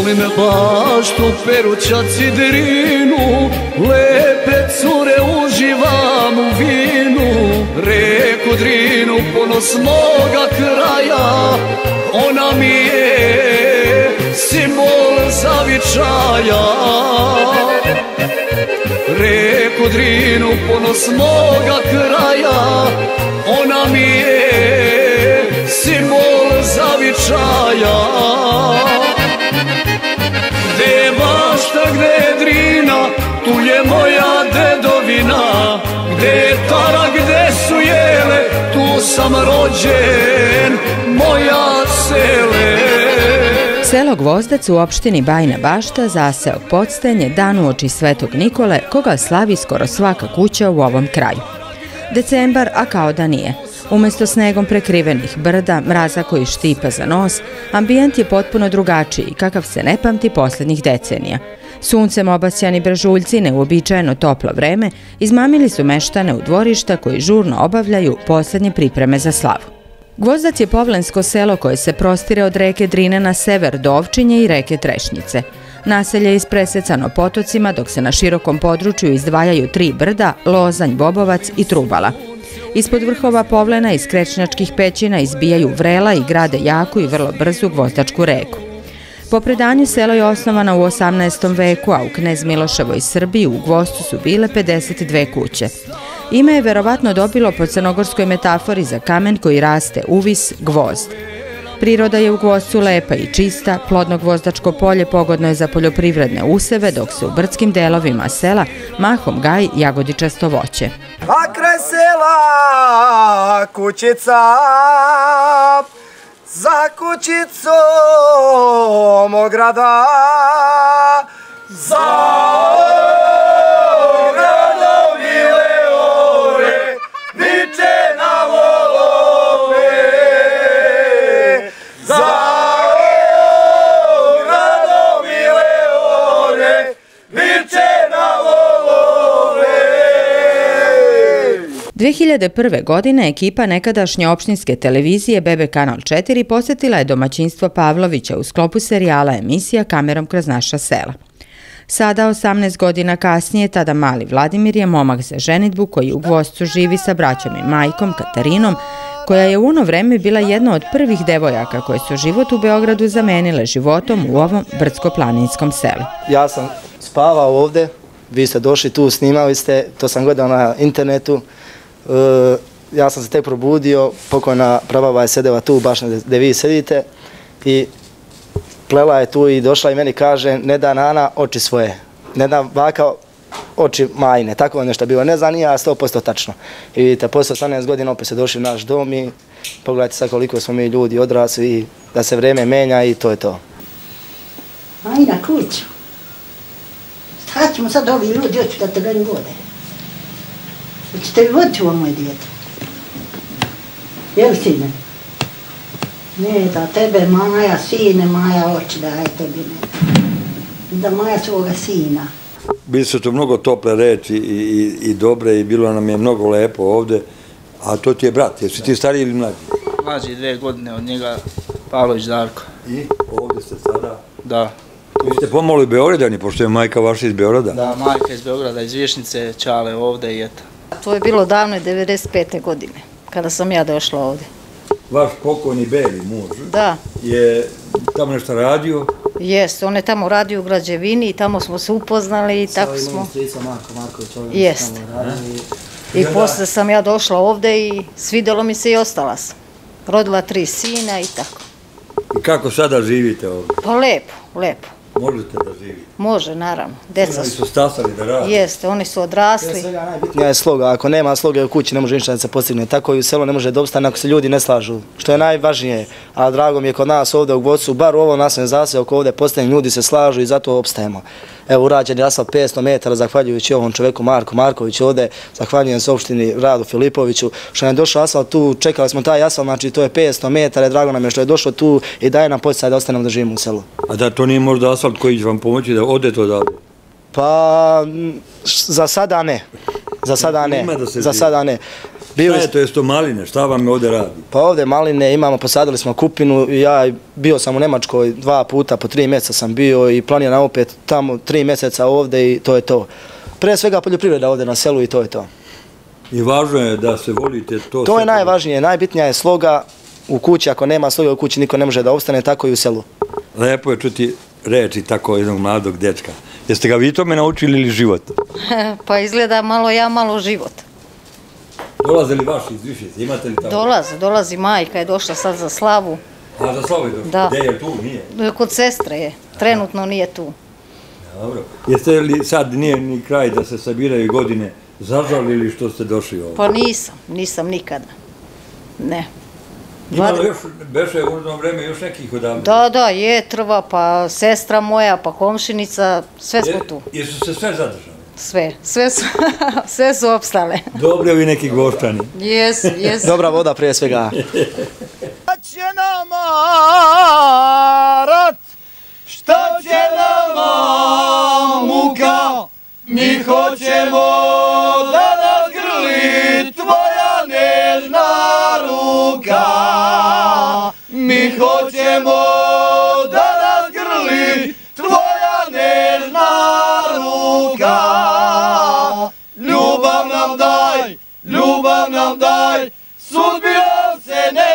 Volim baštu, Perućac i Drinu, lepe cure uživam u vinu. Reku Drinu, ponos moga kraja, ona mi je simbol zavičaja. Reku Drinu, ponos moga kraja, ona mi je simbol zavičaja. Gde je bašta, gde je Drina, tu je moja dedovina. Gde je Tara, gde su jele, tu sam rođen, moja sele. Selo Gvozdac u opštini Bajina Bašta, zaseok Podstenje, dan uoči Svetog Nikole, koga slavi skoro svaka kuća u ovom kraju. Decembar, a kao da nije. Umesto snegom prekrivenih brda, mraza koji štipa za nos, ambijent je potpuno drugačiji, kakav se ne pamti posljednjih decenija. Suncem obasjani brežuljci, neuobičajeno toplo vreme, izmamili su meštane u dvorišta koji žurno obavljaju posljednje pripreme za slavu. Gvozdac je povlensko selo koje se prostire od reke Drine na sever do Ovčinje i reke Trešnjice. Naselje je ispresecano potocima, dok se na širokom području izdvajaju 3 brda, Lozanj, Bobovac i Trubala. Ispod vrhova Povlena iz Krečnjačkih pećina izbijaju vrela i grade jaku i vrlo brzu Gvozdačku reku. Po predanju selo je osnovano u 18. veku, a u Knez Miloševoj Srbiji u Gvozdu su bile 52 kuće. Ime je verovatno dobilo po crnogorskoj metafori za kamen koji raste uvis, gvozd. Priroda je u Gvozdcu lepa i čista, plodno gvozdačko polje pogodno je za poljoprivredne useve, dok se u brdskim delovima sela mahom gaji jagodičasto voće. A kraj sela kućica, za kućicom ograda, za ogradom bile ore, viče na volove. Za ogradom bile ore, viče na volove. 2001. godine ekipa nekadašnje opštinske televizije BB Kanal 4 posjetila je domaćinstvo Pavlovića u sklopu serijala emisija Kamerom kroz naša sela. Sada, 18 godina kasnije, tada mali Vladimir je momak za ženidbu koji u Gvozdcu živi sa braćom i majkom Katarinom, koja je u ono vreme bila jedna od prvih devojaka koje su život u Beogradu zamenile životom u ovom brdsko-planinskom selu. Ja sam spavao ovde, vi ste došli tu, snimali ste, to sam gledao na internetu. Ja sam se tek probudio, pokojna prababa je sedela tu, baš gde vi sedite, i plela je tu i došla i meni kaže, ne da Nana oči svoje, ne da baka oči majne, tako je nešto bilo, ne znam, nije 100% tačno. I vidite, posle 18 godina opet se došli u naš dom i pogledajte sad koliko smo mi ljudi odrasli i da se vreme menja i to je to. Ajna kuću, šta ćemo sad ovi ljudi, hoću da te gani vode. Hoćete li voditi ovo moje dijete? Jel sine? Ne, da tebe Maja, sine, Maja oči daje tebi ne. Da Maja svoga sina. Bili su to mnogo tople reči i dobre i bilo nam je mnogo lepo ovde, a to ti je brat, jesi ti stariji ili mlađi? Mlađi 2 godine od njega, Pavlović Darko. I ovde ste sada? Da. Vi ste pomoli Beogradani, pošto je majka vaša iz Beograda? Da, majka iz Beograda, iz Višnjice, Čale ovde i eto. To je bilo davno 95. godine, kada sam ja došla ovde. Vaš pokojni Beli muž je tamo nešto radio? Jeste, on je tamo radio u građevini i tamo smo se upoznali i tako smo... Sa imam strica Marko Marković, jeste. I posle sam ja došla ovde i svidelo mi se i ostala sam. Rodila 3 sina i tako. I kako sada živite ovde? Pa lepo, lepo. Možete da živite? Može, naravno. Deca su stasali da rade? Jeste, oni su odrasli. Najbitnija je sloga, ako nema sloge u kući ne može ništa da se postigne. Tako i u selu ne može da opstane ako se ljudi ne slažu, što je najvažnije. A drago mi je kod nas ovde u Gvozdu, bar u ovo naseljenom zaseoku ovde postavljeni ljudi se slažu i zato opstajemo. Evo, urađen je asfalt 500 metara, zahvaljujući ovom čoveku Marku Markoviću ovde, zahvaljujem se opštini Radu Filipoviću, što je došao asfalt tu, čekali smo taj asfalt, znači to je 500 metara, drago nam je što je došlo tu i daje nam poticaj da ostanemo da živimo u selu. A da to nije možda asfalt koji će vam pomoći da odete odavde? Pa, za sada ne. Za sada ne. Za sada ne. Šta je to, jesu to maline? Šta vam ovdje radi? Pa ovdje maline imamo, posadili smo kupinu. Ja bio sam u Nemačkoj 2 puta, po 3 mjeseca sam bio i planiram opet tamo 3 mjeseca ovdje i to je to. Pre svega poljoprivreda ovdje na selu i to je to. I važno je da se volite to... To je najvažnije, najbitnija je sloga u kući. Ako nema sloge u kući, niko ne može da ostane, tako i u selu. Lepo je čuti reči tako jednog mladog dečka. Jeste ga vi tome naučili ili život? Pa izgleda malo ja, malo život. Dolaze li vaši iz Višice? Imate li tamo? Dolazi majka, je došla sad za slavu. A za slavu je došla? Da. Gde je tu? Nije? Kod sestre je, trenutno nije tu. Dobro. Jeste li sad, nije ni kraj da se sabiraju godine, zažalili što ste došli ovdje? Pa nisam nikada. Ne. Imalo još, beše u ono vreme još nekih odavde? Da, Jetrva, pa sestra moja, pa komšinica, sve smo tu. Jesu se sve zadržali? Sve su opstale. Dobre ovi neki Goščani. Jesu. Dobra voda prije svega. Šta će nama rat, šta će nama muka, mi hoćemo da nas grli tvoja nežna ruka. Mi hoćemo da nas grli tvoja nežna ruka. Ljubav nam daj, sudbijom se ne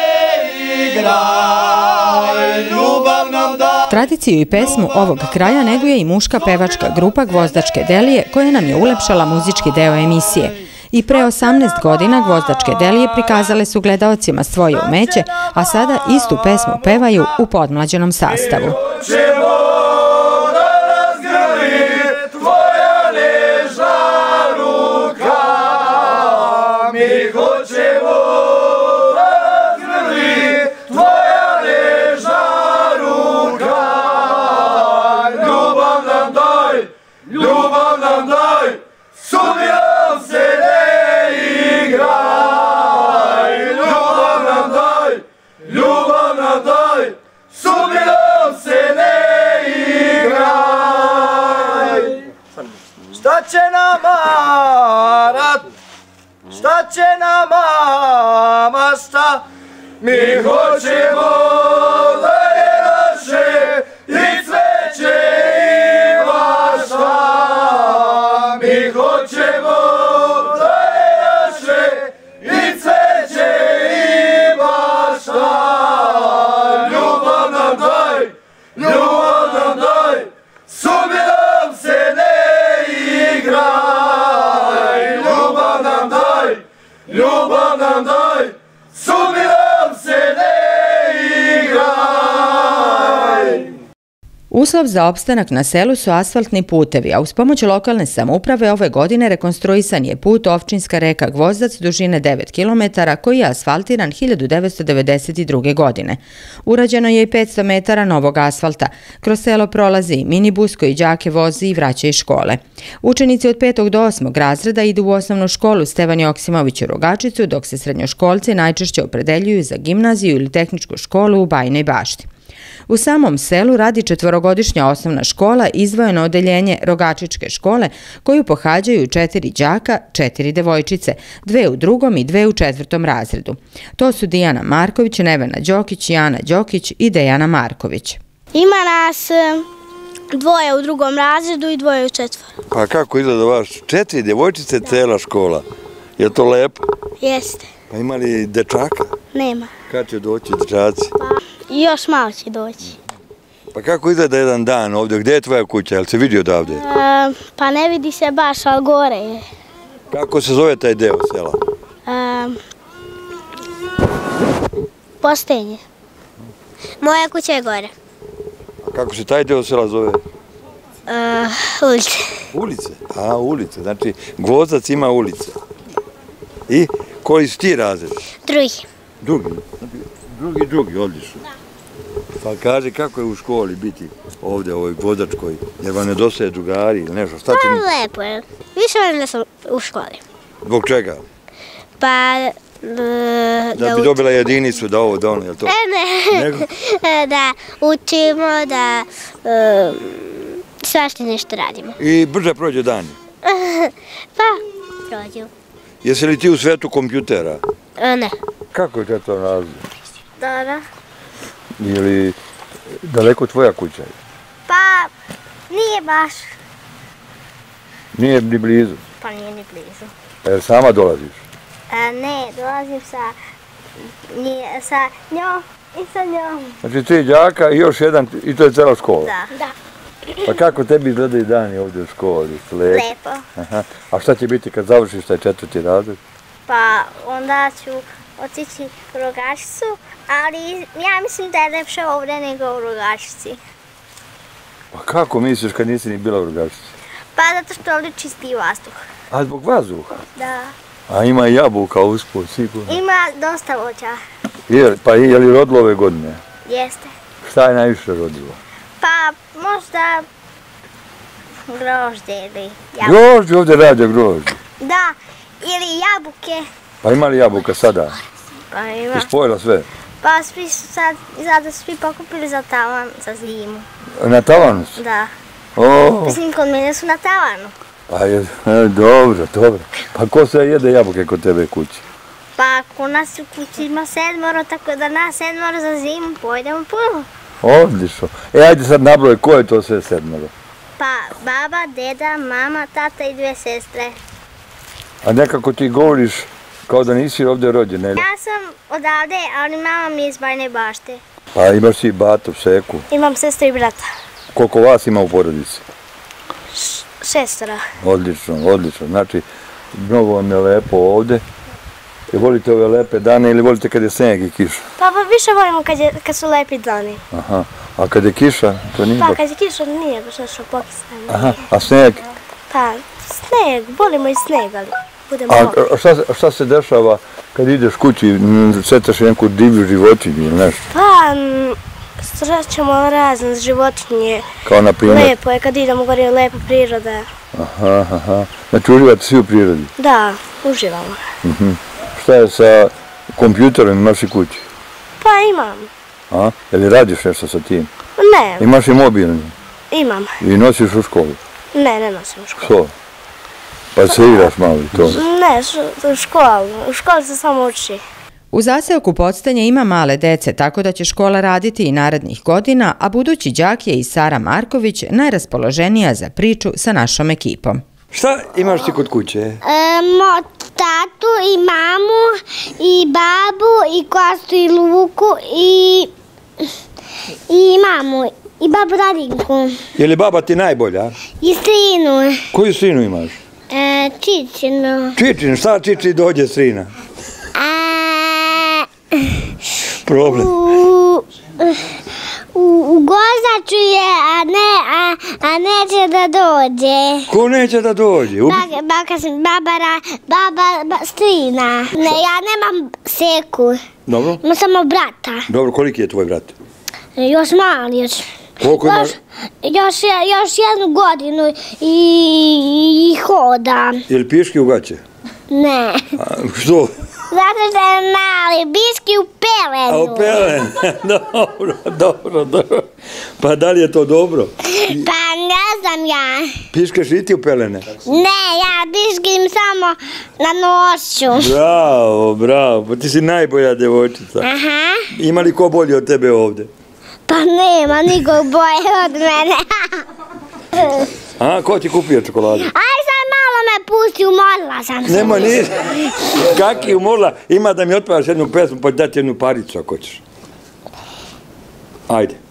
igraj. Ljubav nam daj. Tradiciju i pesmu ovog kraja neguje i muška pevačka grupa Gvozdačke Delije, koja nam je ulepšala muzički deo emisije. I pre 18 godina Gvozdačke Delije prikazale su gledaocima svoje umeće, a sada istu pesmu pevaju u podmlađenom sastavu. Šta će nama rat, šta će nama mašta, mi hoćemo da je naše i cveće i mašta. Mi hoćemo da je naše i cveće i mašta. Ljubav nam daj, sudbinom se ne igraj. Ljubav nam daj, sudbinom se ne igraj. Uslov za opstanak na selu su asfaltni putevi, a uz pomoć lokalne samouprave ove godine rekonstruisan je put Ovčinska reka Gvozdac dužine 9 km koji je asfaltiran 1992. godine. Urađeno je i 500 metara novog asfalta. Kroz selo prolazi i minibus koji đake vozi i vraća iz škole. Učenici od 5. do 8. razreda idu u osnovnu školu Stevan Joksimović u Rogačicu, dok se srednjoškolci najčešće opredeljuju za gimnaziju ili tehničku školu u Bajinoj Bašti. U samom selu radi 4-godišnja osnovna škola, izdvojeno odeljenje Rogačičke škole, koju pohađaju 4 đaka, 4 devojčice, 2 u 2. i 2 u 4. razredu. To su Dijana Marković, Nevena Đokić, Jana Đokić i Dejana Marković. Ima nas 2 u 2. razredu i 2 u 4. Pa kako izgleda vaš 4 devojčice, cela škola? Je to lepo? Jeste. Pa ima li dečaka? Nema. Kad će doći dečaci? Još malo će doći. Pa kako izgleda jedan dan ovdje? Gdje je tvoja kuća? Jel se vidi odavde? Pa ne vidi se baš, ali gore je. Kako se zove taj deo sela? Postenje. Moja kuća je gore. A kako se taj deo sela zove? Ulice. Ulice? A, ulice. Znači, Gvozdac ima ulice. I koji su ti razred? Drugi. Drugi, odlično. Pa kaži kako je u školi biti ovdje, u ovoj Gvozdačkoj, jer vam nedostaje drugari ili nešto, šta ti... Pa lepo je. Više volim da sam u školi. Zbog čega? Pa... Da bi dobila jedinicu, da ovo, da ono, je li to? Ne. Da učimo, da svašta nešto radimo. I brže prođe dan? Pa, prođu. Jesi li ti u svetu kompjutera? Ne. Kako je to naziv? Dobro. Ili daleko tvoja kuća? Pa, nije baš. Nije ni blizu? Pa nije ni blizu. Jer sama dolaziš? Ne, dolazim sa njom i sa njom. Znači 3 đaka i još jedan, i to je cela škola? Da. Pa kako tebi izgledaju dani ovdje u školi? Lepo. Aha. A šta će biti kad završiš taj 4. razred? Pa onda ću otići u Rogačicu, ali ja mislim da je lepše ovdje nego u Rogačici. Pa kako misliš kad nisi ni bila u Rogačici? Pa zato što ovdje čisti vazduh. A zbog vazduha? Da. A ima i jabuka uspod, sigurno. Ima dosta voća. Pa je li rodilo ove godine? Jeste. Šta je najviše rodilo? Pa možda grožđe ili jabuke. Grožđe, ovdje rade grožđe. Da, ili jabuke. Pa ima li jabuka sada? Pa ima. I spojila sve? Pa svi su sada svi pokupili za tavan, za zimu. Na tavanu su? Da. O, Mislim, kod mene su na tavanu. pa je, dobro. Pa ko sve jede jabuke kod tebe kući? Pa kod nas u kući ima 7, tako da nas 7 za zimu pojedemo puno. Odlično. Ajde sad nabroj, ko je to sve 7? Pa baba, deda, mama, tata i 2 sestre. A nekako ti govoriš kao da nisi ovdje rođen, ne? Ja sam odavde, ali mama mi je iz Bajne Bašte. Pa imaš i batu, seku. Imam sestru i brata. Koliko vas ima u porodici? 6. Odlično. Znači, mnogo vam je lepo ovdje. I volite ove lepe dane ili volite kad je snijeg i kiša? Pa više volimo kad su lepi dani. Aha. A kad je kiša, to nije baš? Pa kad je kiša nije baš nešto pokisano. Aha. A snijeg? Pa snijeg, volimo i snijeg, ali budemo A šta se dešava kad ideš kući, setaš neku divlju životinju ili nešto? Pa srećemo razne životinje. Kao na primjer? Lepo je kad idemo gore, lepa priroda. Aha. Znači uživate svi u prirodi? Da, uživamo. Šta je sa kompjuterom, imaš i kući? Pa imam. A? Jel radiš nešto sa tim? Ne. Imaš i mobilni? Imam. I nosiš u školu? Ne nosim u školu. Što? Pa se igraš malo i to? Ne, u školi se samo uči. U zaseoku Podstanje ima male dece, tako da će škola raditi i narednih godina, a budući đak je i Sara Marković najraspoloženija za priču sa našom ekipom. Šta imaš ti kod kuće? Tatu i mamu i babu i Kostu i Luku i mamu i babu Radinku. Je li baba ti najbolja? I strinu. Koju strinu imaš? Čičinu. Čičin, šta Čiči dođe strina? Problem. U Gozaču je, a neće da dođe. Ko neće da dođe? Baba strina. Ne, ja nemam seku. Dobro. Imam samo brata. Dobro, koliki je tvoj brat? Još mali još. Koliko imaš? Još 1 godinu i hoda. Je li piški u gaće? Ne. Što? Zato što je mali, piški u pelenu. A u pelenu? Dobro. Pa da li je to dobro? Pa ne znam ja. Piškeš i ti u pelene? Ne, ja piškim samo na noću. Bravo, pa ti si najbolja djevojčica. Aha. Ima li ko bolji od tebe ovdje? Pa nema nikog bolje od mene. A, ko ti kupio čokoladu? Aj sad malo me pusti, umorila sam se. Nema ni. Kaki umorila? Ima da mi otpevaš jednu pesmu, pa dati jednu paricu ako ćeš. Ajde.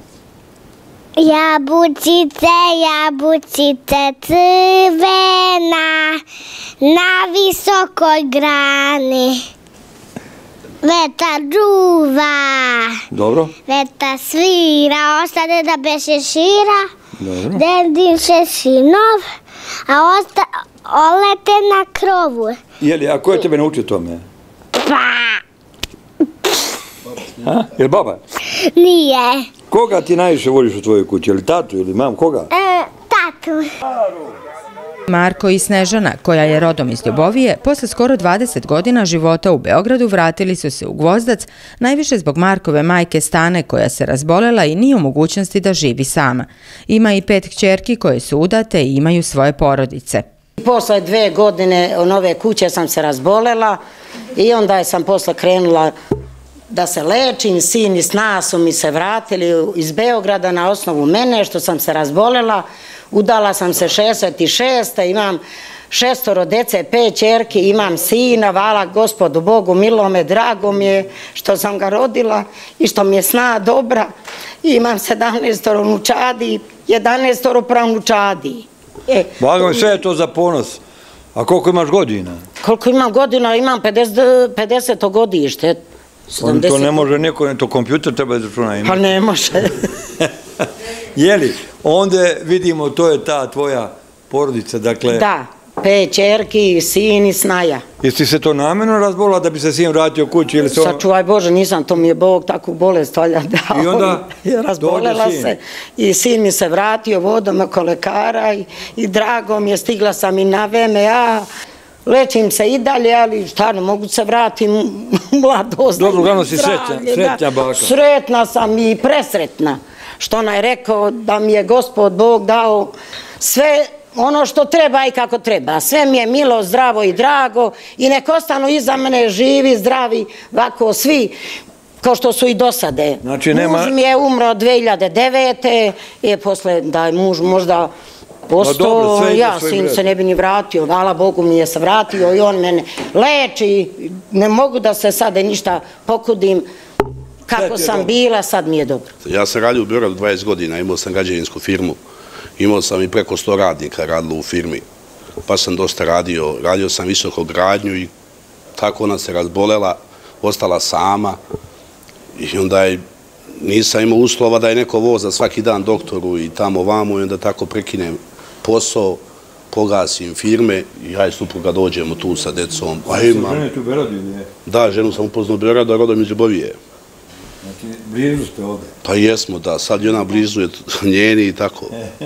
Jabučice crvena na visokoj grani. Vetar duva. Dobro. Vetar svira, ostade da beše šira. Dobro. Dediše sinov, a olete na krovu. Jeli, a ko je tebe naučio tome? A? Je li baba? Nije. Koga ti najviše voliš u tvojoj kući? Je li tatu ili mam? Koga? Tatu. Marko i Snežana, koja je rodom iz Ljubovije, posle skoro 20 godina života u Beogradu vratili su se u Gvozdac, najviše zbog Markove majke Stane, koja se razbolela i nije u mogućnosti da živi sama. Ima i 5 kćerki koje su udate i imaju svoje porodice. Posle 2 godine nove kuće sam se razbolela i onda sam posle krenula da se lečim. Sin i sna su mi se vratili iz Beograda na osnovu mene što sam se razbolela. Udala sam se 66. Imam 6 dece, 5 ćerki, imam sina, hvala Gospodu Bogu milome, drago mi je što sam ga rodila i što mi je sna dobra. Imam 17 unučadi, 11 pravnučadi. Blago mi, sve je to za ponos. A koliko imaš godina? Koliko imam godina? Imam 50. godište. To ne može neko, to kompjuter treba izračuna imati. Pa ne može. Jeli, onda vidimo, to je ta tvoja porodica, dakle... Da, 5 ćerki, sin i snaja. Jesi se to namjerno razbolila da bi se sin vratio kući ili se ono... Sačuvaj Bože, nisam, to mi je Bog takvu bolest dao. I onda razbolela se i sin mi se vratio vodom oko lekara i drago mi je, stigla sam i na vreme, ja lečim se i dalje, ali šta, ne mogu se vratim u mladost. Dobro, uglavnom si sretna baka. Sretna sam i presretna, što ona je rekao da mi je Gospod Bog dao sve ono što treba i kako treba. Sve mi je milo, zdravo i drago i nek ostanu iza mene živi, zdravi, ovako svi, kao što su i dosade. Muž mi je umro 2009. I posle da je muž možda postao, ja sin se ne bi ni vratio, hvala Bogu mi je se vratio i on mene leči, ne mogu da se sada ništa pokudim. Kako sam bila, sad mi je dobro. Ja sam radio u Beogradu 20 godina, imao sam građevinsku firmu. Imao sam i preko 100 radnika radilo u firmi, pa sam dosta radio sam visokogradnju i tako ona se razbolela, ostala sama i onda nisam imao uslova da je neko voza svaki dan doktoru i tamo vamo i onda tako prekinem posao, pogasim firme i ja i supruga dođemo tu sa decom. Žene tu u Beogradu ili je? Da, ženu sam upoznao u Beogradu, a rodom iz Ljubovije. Znači, blizu ste ovdje? Pa jesmo, da, sad je ona blizu njeni i tako.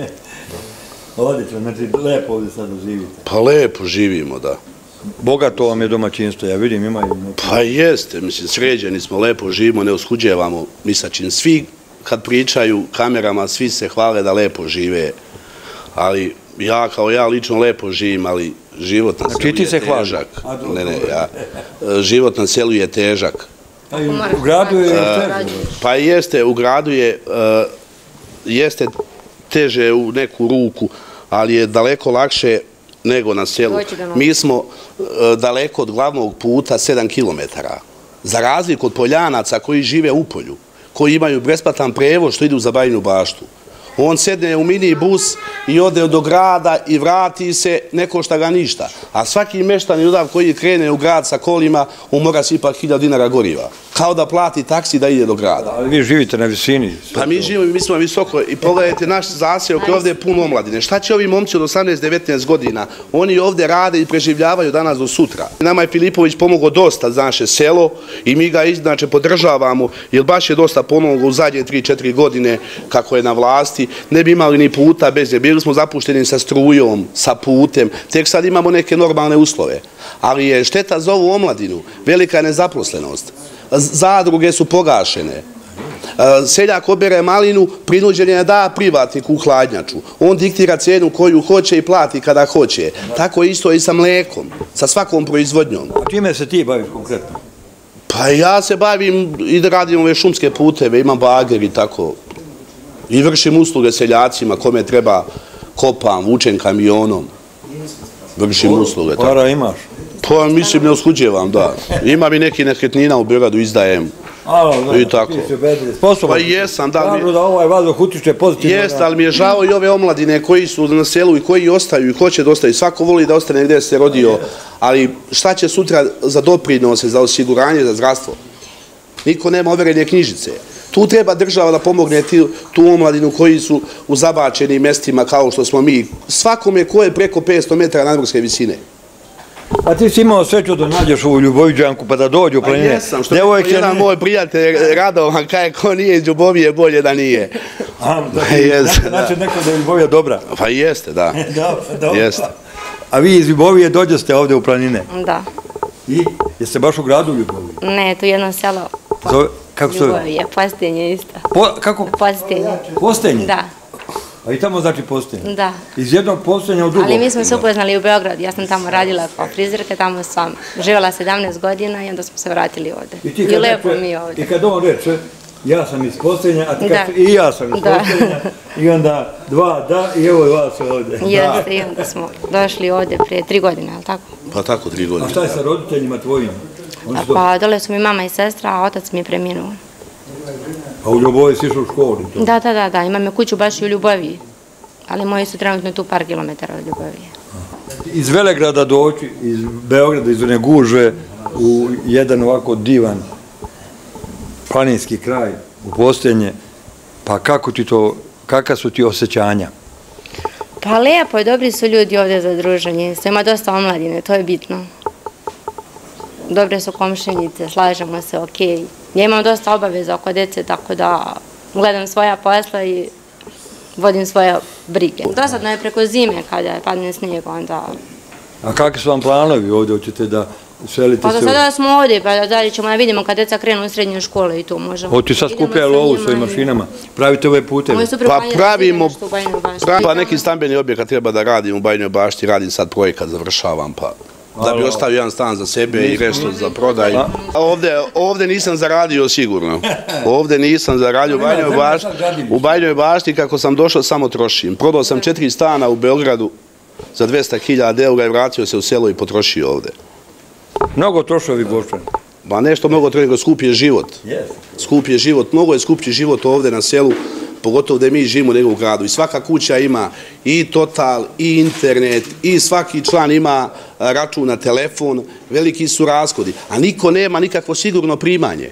Odlično, znači lepo ovdje sada živite. Pa lepo živimo, da. Bogato vam je domaćinstvo, ja vidim, imaju... Pa jeste, mislim, sređeni smo, lepo živimo, ne oskuđevamo misačin. Svi, kad pričaju kamerama, svi se hvale da lepo žive, ali ja kao ja lično lepo živim, ali život na selu je težak. Život na selu je težak. U gradu je teže? Pa jeste, u gradu jeste teže u neku ruku, ali je daleko lakše nego na selu. Mi smo daleko od glavnog puta 7 kilometara. Za razliku od Poljanaca koji žive u polju, koji imaju besplatan prevoz što idu za Bajinu Baštu. On sedne u minibus i ode do grada i vrati se, ne košta ga ništa. A svaki meštan udav koji krene u grad sa kolima, on mora sipak 1000 dinara goriva. Kao da plati taksi da ide do grada. Ali vi živite na visini. Pa mi živimo, mi smo visoko i pogledajte naš zaseok, ovdje je puno omladine. Šta će ovi momci od 18-19 godina? Oni ovdje rade i preživljavaju danas do sutra. Nama je Filipović pomogao dosta za naše selo i mi ga inače podržavamo, jer baš je dosta pomogao u zadnje 3-4 godine kako je na vlasti. Ne bi imali ni puta bez nje. Bili smo zapušteni sa strujom, sa putem. Tek sad imamo neke normalne uslove. Ali je šteta za ovu omladinu. Velika je nezaposlenost. Zadruge su pogašene. Seljak obere malinu, prinuđen je da privatniku u hladnjaču. On diktira cijenu koju hoće i plati kada hoće. Tako isto i sa mlekom, sa svakom proizvodnjom. A čime se ti baviš konkretno? Pa ja se bavim i da radim ove šumske puteve, imam bager i tako. I vršim usluge seljacima, kome treba kopam, vučem kamionom. Vršim usluge. Para imaš? Pa mislim ne oskuđevam, da. Imam i neki nekretnina u Beogradu, izdajem. I tako. Pa jesam, da mi... da ovaj vazduh utiče pozitivno. Jest, ali mi je žao i ove omladine koji su na selu i koji ostaju i hoće da ostaju. Svako voli da ostane gdje se rodio, ali šta će sutra za doprinose, za osiguranje, za zdravstvo? Niko nema overene knjižice. Tu treba država da pomogne tu omladinu koji su u zabačenim mestima kao što smo mi. Svakome ko je preko 500 metara nadmorske visine. A ti si imao sreću da nađeš ovu Ljuboviđanku pa da dođu u planine. Pa jesam, što je jedan moj prijatelj Radovan, kaj ko nije iz Ljubovije, bolje da nije. Znači neko da je Ljubovija dobra? Pa jeste, da. Jeste. A vi iz Ljubovije dođete ovdje u planine? Da. I? Jeste baš u gradu Ljubovije? Ne, tu je jedno selo. Kako se zove? Ljubovije, Postenje isto. Kako? Postenje. Postenje? Da. A i tamo znači postojanje? Da. Iz jednog postojanja u drugog? Ali mi smo se upoznali u Beogradu, ja sam tamo radila kao frizerka, tamo sam živjela 17 godina i onda smo se vratili ovde. I lepo mi je ovde. I kad on reče, ja sam iz postojanja, a ti kažeš i ja sam iz postojanja, i onda dva da, i evo je vas ovde. Jeste, i onda smo došli ovde prije 3 godine, ali tako? Pa tako 3 godine. A šta je sa roditeljima tvojim? Pa dole su mi mama i sestra, a otac mi je preminuo. A u Ljubovi si išao u školu? Da, imam kuću baš u Ljubovi, ali moji su trenutno tu par kilometara od Ljubovi. Iz Velegrada doći, iz Beograda, iz one gužve, u jedan ovako divan planinski kraj, u postojanje, pa kakva su ti osjećanja? Pa lijepo je, dobri su ljudi ovdje za druženje, ima dosta omladine, to je bitno. Dobre su komšinice, slažemo se, okej. Ja imam dosta obaveza oko dece, tako da gledam svoja posla i vodim svoje brige. Dosadno je preko zime kada padne snijeg, onda... A kakvi su vam planovi ovdje? Hoćete da selite se? Pa do sada smo ovdje, pa dalje ćemo da vidimo kad deca krenu u srednje škole i tu možemo. Hoćete sad skupljati lovu svojim mašinama? Pravite ove puteve? Pa pravimo, pa neki stambeni objekat treba da radim u Bajnoj Bašti, radim sad projekat, završavam, pa da bi ostavio jedan stan za sebe i resto za prodaj. Ovdje nisam zaradio sigurno. Ovdje nisam zaradio u Bajnoj Bašti, kako sam došao samo trošim. Prodao sam 4 stana u Beogradu za 200.000 eura i vratio se u selo i potrošio ovdje. Mnogo trošovi, Bošan? Ba nešto mnogo trošovi, nego skup je život. Skup je život, mnogo je skuplji život ovdje na selu, pogotovo gdje mi živimo nego u gradu. I svaka kuća ima i Total, i internet, i svaki član ima račun na telefon, veliki su rashodi, a niko nema nikakvo sigurno primanje.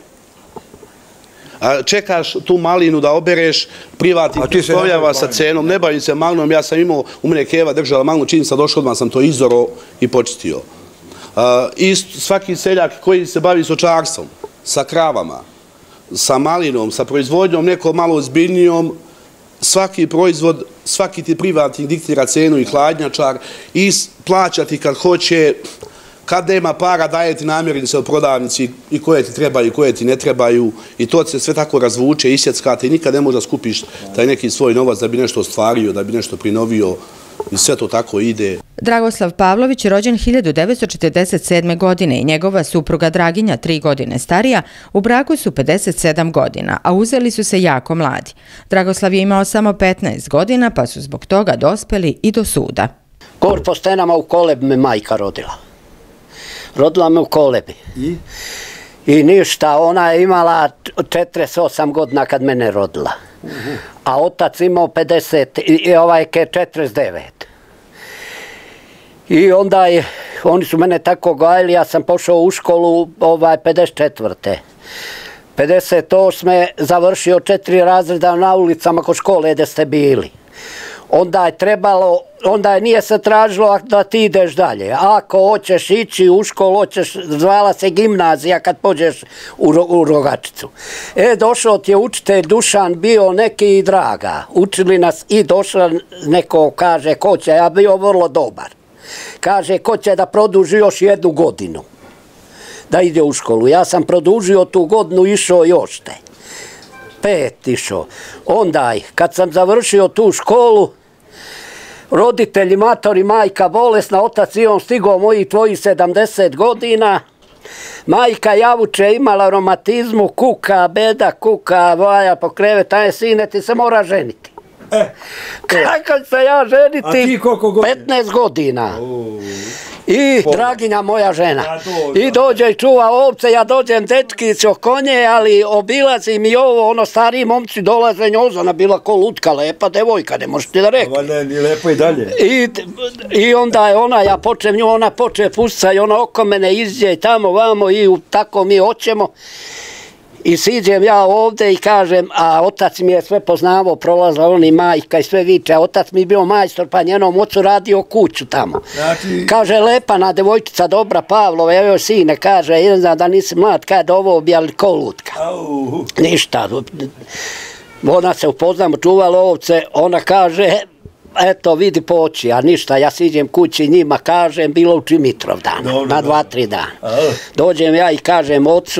Čekaš tu malinu da obereš, privatnik uslovljava sa cenom, ne bavim se malinom, ja sam imao, u mene keva držala malinu, čim sam došao odmah sam to izoro i počistio. I svaki seljak koji se bavi stočarstvom, sa kravama, sa malinom, sa proizvodnjom neko malo ozbiljnijom, svaki proizvod, svaki ti privatnik diktira cenu i hladnjačar i plaća ti kad hoće, kad nema para daje ti namirnice od prodavnici i koje ti trebaju i koje ti ne trebaju i to se sve tako razvuče, isjeckate i nikad ne možda skupiš taj neki svoj novac da bi nešto ostvario, da bi nešto prinovio i sve to tako ide. Dragoslav Pavlović je rođen 1947. godine i njegova supruga Draginja, 3 godine starija, u braku su 57 godina, a uzeli su se jako mladi. Dragoslav je imao samo 15 godina, pa su zbog toga dospeli i do suda. Gor po stenama u Kolebi me majka rodila. Rodila me u Kolebi. I ništa, ona je imala 48 godina kad mene rodila. A otac imao 50, i ovaj je 49. I onda oni su mene tako gajili, ja sam pošao u školu 54. 58. završio 4 razreda na ulicama kod škole gdje ste bili. Onda je trebalo, nije se tražilo da ti ideš dalje. Ako hoćeš ići u školu, zvala se gimnazija kad pođeš u Rogačicu. Došao ti je učitelj Dušan, bio neki i Draga. Učili nas i došao neko, kaže, ko će, ja bio vrlo dobar. Kaže, ko će da produži još 1 godinu da ide u školu. Ja sam produžio tu godinu, išao još te. 5 išao. Onda, kad sam završio tu školu, roditelji, matori, majka bolesna, otac i on stigao mojih tvojih 70 godina. Majka javuče imala romatizmu, kuka, beda, kuka, vaja po krevet, a sine ti se mora ženiti. Kako se ja ženiti? A ti koliko godina? 15 godina. I Draginja moja žena. I dođe i čuva ovce, ja dođem dečkić o konje, ali obilazi mi ovo, stariji momci dolaze, njozana bila ko lutka, lepa devojka, ne možete da rekli. Valjda je lepo i dalje. I onda je ona, ja počem nju, ona poče pušca i ona oko mene izđe i tamo vamo i tako mi hoćemo. I siđem ja ovdje i kažem, a otac mi je sve poznavao, prolazila on i majka i sve viče, a otac mi je bio majstor, pa njenom ocu radio kuću tamo. Kaže, lepana devojčica, dobra Pavlova, evo sine, kaže, ne znam da nisi mlad, kada ovo bi, ali ko lutka. Ništa. Ona se upoznamo, čuvala ovce, ona kaže, eto vidi po oči, a ništa, ja siđem kući njima, kažem, bilo u Čimitrov dan, na 2-3 dana. Dođem ja i kažem ocu,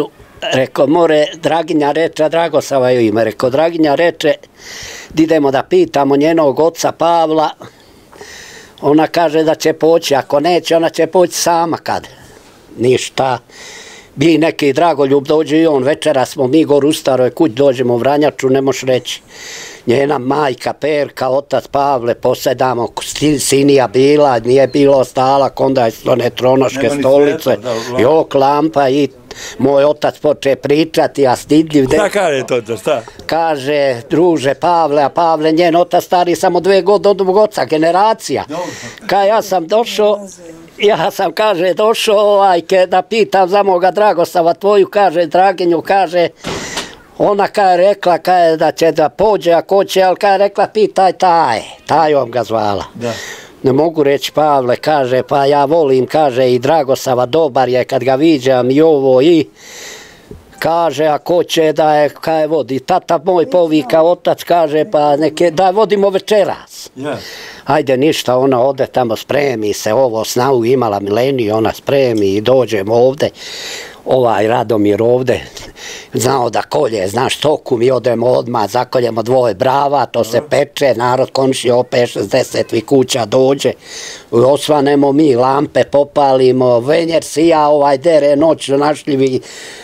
Rekao, more, Draginja reče, a Dragosava je ime. Rekao, Draginja reče, idemo da pitamo njenog oca Pavla. Ona kaže da će poći, ako neće, ona će poći sama kad. Ništa. Bi neki Dragoljub dođe i on, večera smo mi gor u staroj kući, dođemo u Vranjaču, ne moš reći. Njena majka, Perka, otac Pavle, posedamo, sinija bila, nije bilo stala, onda je one tronoške stolice, jok, lampa i moj otac poče pričati, a stidljiv. Šta kaže to, šta? Kaže, druže Pavle, a Pavle njen otac stari samo 2 godine od mog oca, generacija. Kaj ja sam došao, kaže, došao da pitam za moga Dragosava tvoju, kaže, Draginju, kaže, ona kaj je rekla, kaj da će da pođe, ako će, ali kaj je rekla, pitaj Tajom ga zvala. Ne mogu reći Pavle, kaže, pa ja volim, kaže, i Dragosava dobar je kad ga viđam i ovo i kaže, ako će da je, kaj vodi, tata moj povika, otac kaže, pa neke, da vodimo večeras. Ajde ništa, ona ode tamo, spremi se, ovo snavu imala Mileniju, ona spremi i dođemo ovde. Ovaj Radomir ovde znao da kolje, znaš, stoku, mi odemo odmah, zakoljemo 2 brava, to se peče, narod konši opet 60 kuća dođe, osvanemo mi, lampe popalimo, venjer sija, dere noć, našljivi,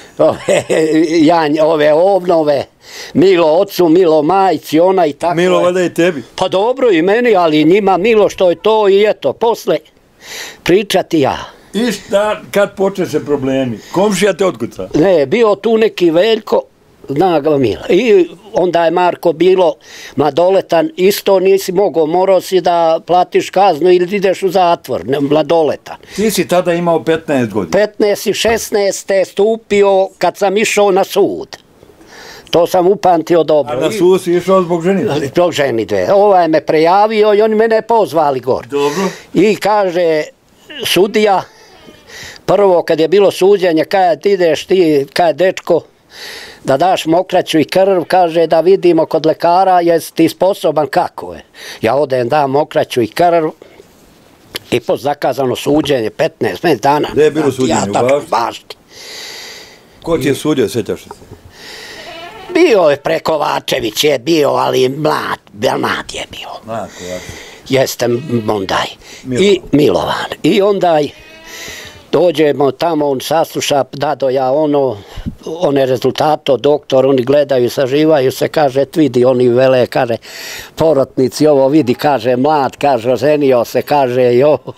ove ovnove, Milo ocu, Milo majci, ona i tako. Milo vada i tebi. Pa dobro i meni, ali njima Milo što je to i eto, posle pričati ja. I šta, kad počne se problemi? Komšija te otkuca? Ne, bio tu neki Veljko, zna ga Mila. I onda je Marko bilo mladoletan, isto nisi mogao, morao si da platiš kaznu ili ideš u zatvor, mladoletan. Ti si tada imao 15 godina? 15 i 16 stupio kad sam išao na sud. To sam upamtio dobro. A na sud si išao zbog ženitve? Zbog ženitve. Ovaj me prejavio i oni mene pozvali gor. Dobro. I kaže sudija, prvo kad je bilo suđenje, kad ideš ti, kad dečko, da daš mokraću i krv, kaže da vidimo kod lekara jesi ti sposoban kako je. Ja odem dam mokraću i krv i post zakazano suđenje 15 dana. Gde je bilo suđenje? U Bašti? Ko ti je sudio, sjećaš se? Bio je Prekovačević je bio, ali mlad je bio. Mlad Kovačević. Jeste ondaj. I Milovan. I ondaj dođemo tamo, on sasluša, dado ja one rezultate od doktora, oni gledaju, saživaju se, kaže, vidi, oni vele, kaže, porotnici, ovo vidi, kaže, mlad, kaže, oženio se, kaže,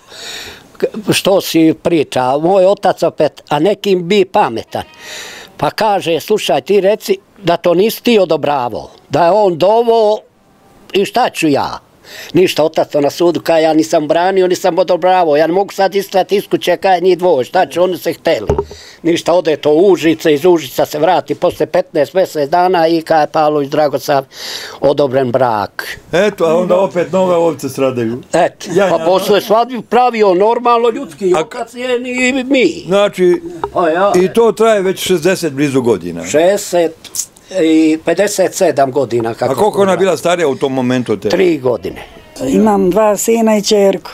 što si priča, moj otac opet, a nekim bi pametan. Pa kaže, slušaj, ti reci da to nisi ti odobravao, da je on dovo i šta ću ja? Ništa, otac to na sudu, kaj ja nisam branio, nisam odobravao, ja ne mogu sad istrati iz kuće, kaj njih dvoje, šta će, oni se hteli. Ništa, ode to u Užice, iz Užica se vrati posle 15 dana i kaj je Pavlović Dragosav odobren brak. Eto, a onda opet nove ovce stradaju. Eto, pa posle svadbi pravio normalno ljudski, otac je i mi. Znači, i to traje već 60 blizu godina. 60 i 57 godina. A koliko ona bila starija u tom momentu? 3 godine. Imam 2 sina i čerku.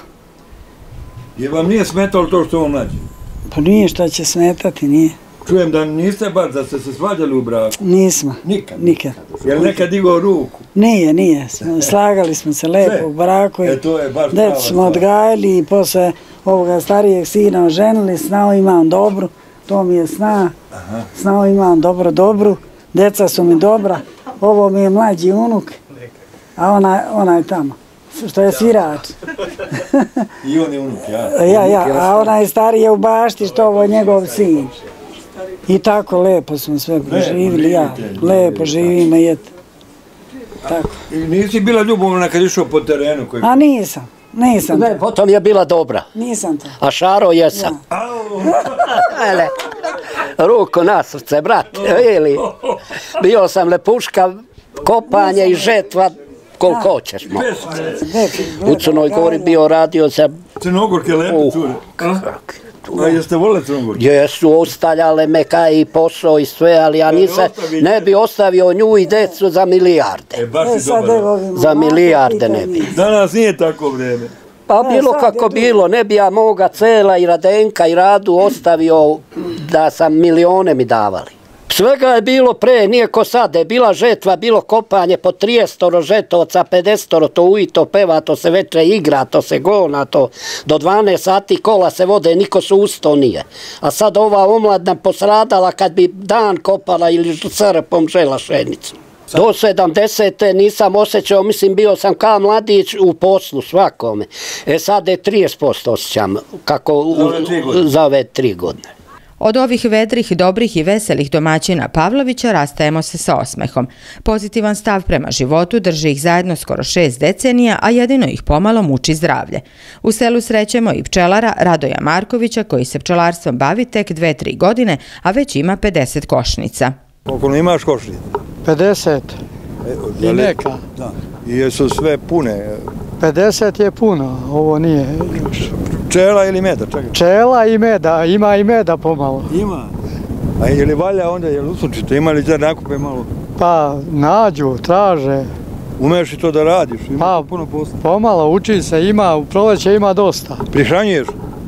Jer vam nije smetalo to što on mlađi? Pa nije, šta će smetati, nije. Čujem da niste baš da ste se svađali u braku? Nismo. Nikad? Jel nekad digao ruku? Nije. Slagali smo se lepo u braku. To je baš prava stvar. Smo odgajali i posle ovoga starijeg sina oženili, znao imam dobru, to mi je znao imam dobru. Deca su mi dobra, ovo mi je mlađi unuk, a ona je tamo, što je svirač. I on je unuk, a ona je starija u Bašti, što ovo je njegov sin. I tako lepo smo sve proživili, lepo živimo i eto. Tako. I nisi bila ljubomna kad išao po terenu? A nisam. Ne, potom je bila dobra. Nisam to. A šaro jesam. Ruko na srce, brat. Bio sam lepuška, kopanje i žetva, koliko hoćeš. U Crnoj Gori bio, radio sam. Crnogorke lepe cure. A jeste vole Crnogorke? Jesu, ostaljale me kaj i posao i sve, ali ja ne bi ostavio nju i decu za milijarde. Za milijarde ne bi. Danas nije tako vreme. Pa bilo kako bilo, ne bi ja moga Cela i Radenka i Radu ostavio da sam milione mi davali. Svega je bilo pre, nije ko sad, je bila žetva, bilo kopanje po 30 žetovca, 50, to ujito peva, to se veče igra, to se gona, to do 12 sati kola se vode, niko su usto nije. A sad ova omladna posradala kad bi dan kopala ili srpom žela šenicu. Do 70. nisam osjećao, mislim bio sam kao mladić u poslu svakome. Sad je 30% osjećam, kako za ove 3 godine. Od ovih vedrih, dobrih i veselih domaćina Pavlovića rastajemo se sa osmehom. Pozitivan stav prema životu drži ih zajedno skoro 6 decenija, a jedino ih pomalo muči zdravlje. U selu srećemo i pčelara Radoja Markovića, koji se pčelarstvom bavi tek 2-3 godine, a već ima 50 košnica. Koliko imaš košnica? 50 i neka. I jesu sve pune? 50 je puno, ovo nije. Pčela ili meda? Pčela i meda, ima i meda pomalo. Ima? A je li valja onda, je li usunčite, ima li da nakupe malo? Pa nađu, traže. Umeš i to da radiš? Ima puno posla? Pomalo, uči se, ima, u proleće ima dosta. Prihranjuješ?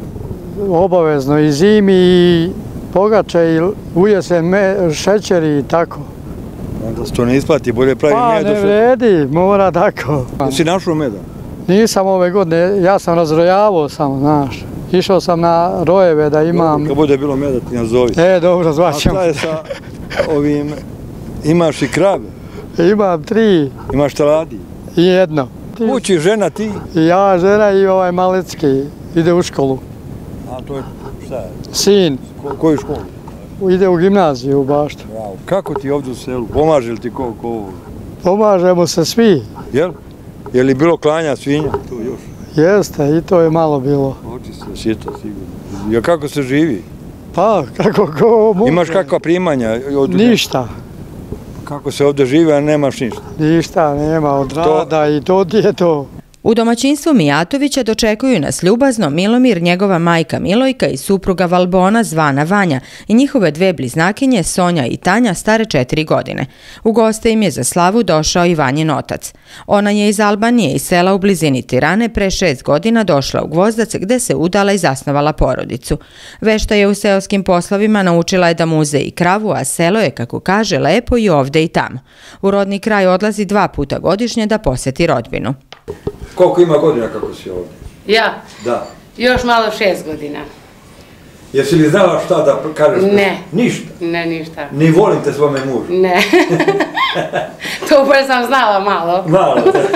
Obavezno, i zimi, i pogače, i ujesen šećer i tako. Onda se to ne isplati, bolje pravi medo. Pa ne vredi, mora tako. Jesi našao meda? Nisam ove godine, ja sam razrojavao samo, znaš. Išao sam na rojeve da imam... Kad bude bilo meda ti nazovi. Dobro, zvaćemo. A šta je sa ovim, imaš i krave? Imam 3. Imaš šta radi? I 1. Kući, žena, ti? Ja, žena i ovaj Malecki, ide u školu. A to je šta je? Sin. Koju školu? Ide u gimnaziju u Baštu. Kako ti ovdje u selu? Pomaže li ti ko ovo? Pomažemo se svi. Jel? Je li bilo klanja svinja? To još? Jeste, i to je malo bilo. Oči se sita sigurno. Ja kako se živi? Pa, kako ko može. Imaš kakva primanja? Ništa. Kako se ovdje žive, a nemaš ništa? Ništa, nema od rada i to ti je to. U domaćinstvu Mijatovića dočekuju nas ljubazno Milomir, njegova majka Milojka i supruga Valbona zvana Vanja i njihove 2 bliznakinje Sonja i Tanja stare 4 godine. U goste im je za slavu došao i Vanjin otac. Ona je iz Albanije, iz sela u blizini Tirane, pre 6 godina došla u Gvozdac gde se udala i zasnovala porodicu. Vešta je u seoskim poslovima, naučila je da muze i kravu, a selo je, kako kaže, lepo i ovde i tamo. U rodni kraj odlazi 2 puta godišnje da poseti rodbinu. Koliko ima godina kako si ovdje? Ja? Da. Još malo 6 godina. Jesi li znala šta da kažeš? Ne. Ništa? Ne, ništa. Ni volim te svome mužu? Ne. To baš sam znala malo. Malo.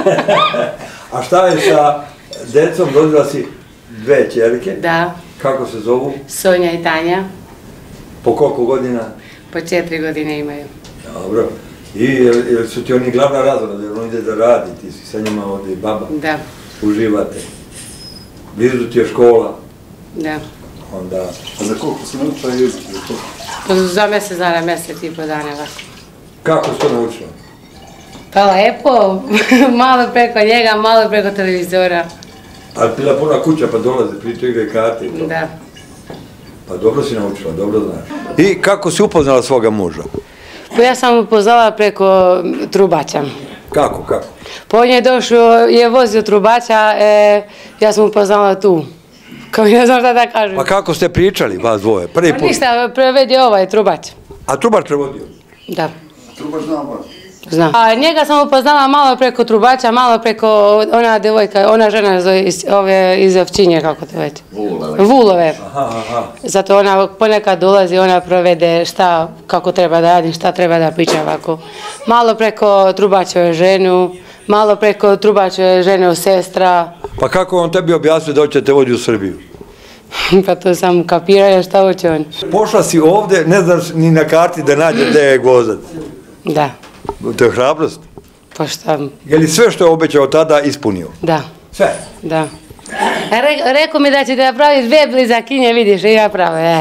A šta je sa decom? Rodila si 2 ćerke? Da. Kako se zovu? Sonja i Tanja. Po koliko godina? Po 4 godine imaju. Dobro. I jel su ti oni glavna razvoda, jer on ide da radi, ti si sa njima ovdje i baba? Da. Uživate. Blizu ti je škola? Da. Onda... A za koliko si naučila jezik? Za mjesec dana, mjesec i po dana. Kako si to naučila? Pa lepo, malo preko njega, malo preko televizora. Ali bila puna kuća pa dolaze, pričaju igre karte i to? Da. Pa dobro si naučila, dobro znaš. I kako si upoznala svoga muža? Pa ja sam upoznala preko trubača. Kako? Pa on je došao, je vozio trubača, ja sam upoznala tu. Kao ne znam šta da kažem. Pa kako ste pričali, vas dvoje, prvi put? Pa ništa, prevedio ovaj trubač. A trubač prevodio? Da. Trubač zna vas? Znam. A njega sam upoznala malo preko trubača, malo preko ona devojka, ona žena iz Ovčinje, kako to već? Vulove. Aha. Zato ona ponekad dolazi, ona provede šta, kako treba da radi, šta treba da priča ovako. Malo preko trubačove ženu, malo preko trubačove žene u sestra. Pa kako on tebi objasnio da hoće te vodi u Srbiju? Pa to sam kapirao šta hoće on. Pošla si ovdje, ne znaš ni na karti da nađe gdje je Gvozdac. Da. To je hrabrost? Pa šta? Je li sve što je obećao tada ispunio? Da. Sve? Da. Rekao mi da će da pravi 2 blizakinje, vidiš, i ja prave,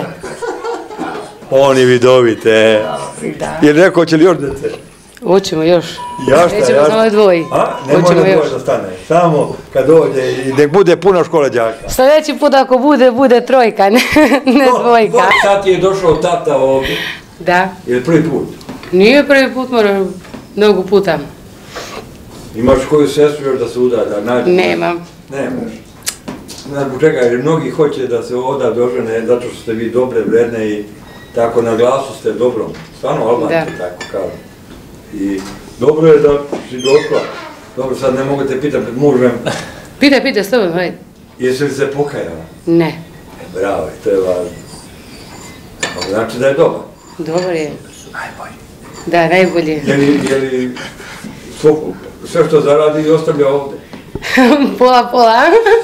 Oni vidovite, Da. Jer rekao će li još dece? Hoćemo još. Jašta. Nećemo samo 2. A? Ne može 2 da stane. Samo kad dođe i nek bude puna škola đaka. Sljedeći put ako bude 3, ne 2. Sad ti je došao tata ovdje? Da. Je li prvi put? Nije prvi put, moram mnogo puta. Imaš koju sestru još da se uda, da nađe? Nemam. Nemaš. Zbog čega, jer mnogi hoće da se oda dožene zato što ste vi dobre, vredne i tako na glasu ste dobro, stvarno Albanci tako kažu. I dobro je da si došla. Dobro, sad ne mogu te pitati pred mužem. Pite, slobodno, hajde. Jesi li se pokajala? Ne. Bravo, to je važno. Znači da je dobar? Dobar je. Da, najbolje. Je li sve što zaradi ostavlja ovdje? Pola.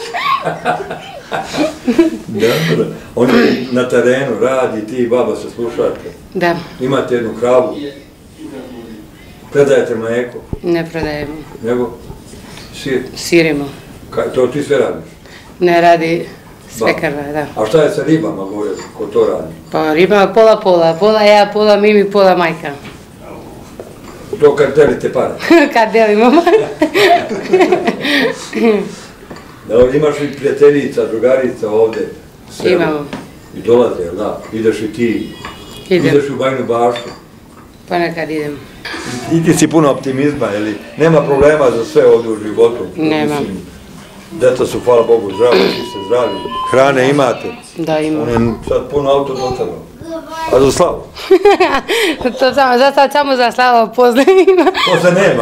Dobro. On je na terenu, radi, ti i baba se slušate. Da. Imate jednu kravu. Predajete mlijeko? Ne predajemo. Nego? Sir? Sirimo. To ti sve radiš? Ne radi svekrva, da. A šta je sa ribama gore, ko to radi? Pa ribama pola. Pola ja, pola Mimi, pola majka. To kad delite pare? Kad delimo. Imaš li prijateljica, drugarica ovde? Imamo. I dolaze, jel da? Ideš i ti? Ideš u Bajnu Baštu? Pa nekad idem. I ti si puno optimizma, jel? Nema problema za sve ovdje u životu? Nema. Deca su, hvala Bogu, zdravi, svi ste zdravi. Hrane imate? Da, imamo. On je sad puno auto dotarno. A za slavu? To samo za slavu pozdravima. To se nema.